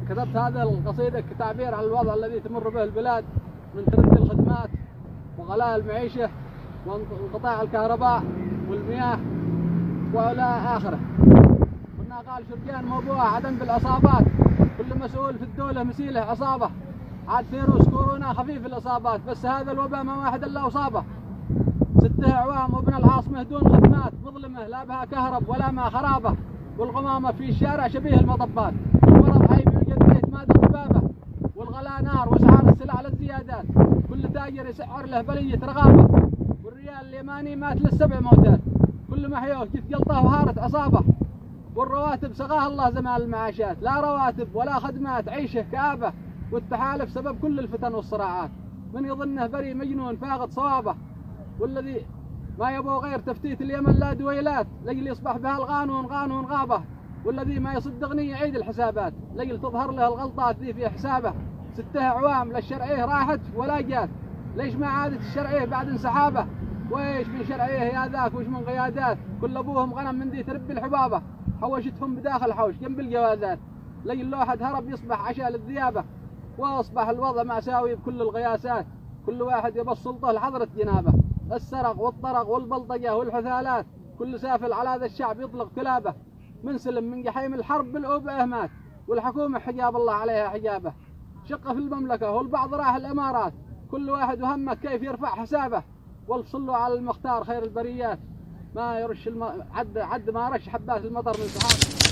كتبت هذه القصيدة كتعبير عن الوضع الذي تمر به البلاد من تردي الخدمات وغلاء المعيشة وانقطاع الكهرباء والمياه وإلى آخره. كنا قال شرقيان موضوع عدم بالإصابات، كل مسؤول في الدولة مسيله عصابة، عاد فيروس كورونا خفيف الإصابات، بس هذا الوباء ما واحد إلا أصابه. 6 أعوام وابن العاصمة دون خدمات مظلمة، لا بها كهرب ولا ما خرابة، والغمامة في الشارع شبيه المطبات، المرض حي يوجد بيت ما دبابة، والغلاء نار واسعار السلع للزيادات، كل تاجر يسعر له بلية رغابة، والريال اليماني مات ل7 موتات، كل ما حيوه جت جلطه وهارت عصابة، والرواتب سقاها الله زمان المعاشات، لا رواتب ولا خدمات عيشه كآبة، والتحالف سبب كل الفتن والصراعات، من يظنه بري مجنون فاقد صوابه، والذي ما يبغى غير تفتيت اليمن لا دويلات، لجل يصبح بها القانون قانون غابة، والذي ما يصدقني يعيد الحسابات، لجل تظهر له الغلطات ذي في حسابه. 6 أعوام لا الشرعية راحت ولا جات، ليش ما عادت الشرعية بعد انسحابه؟ ويش من شرعية يا ذاك وش من قيادات، كل أبوهم غنم من ذي تربي الحبابة، حوشتهم بداخل حوش جنب الجوازات، لجل لو حد هرب يصبح عشاء للذيابة، واصبح الوضع مأساوي بكل القياسات، كل واحد يبى السلطة لحضرة جنابه، السرق والطرق والبلطجة والحثالات، كل سافل على هذا الشعب يطلق كلابه، منسلم من جحيم الحرب بالأوبئة مات، والحكومة حجاب الله عليها حجابه، شقة في المملكة والبعض راح الإمارات، كل واحد وهمه كيف يرفع حسابه، والصلوا على المختار خير البريات، ما يرش عد ما رش حبات المطر من سحابه.